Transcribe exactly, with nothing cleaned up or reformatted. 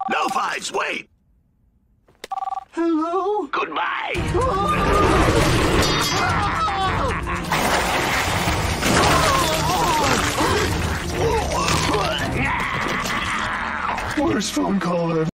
No fights, wait! Hello? Goodbye! Worst phone call ever.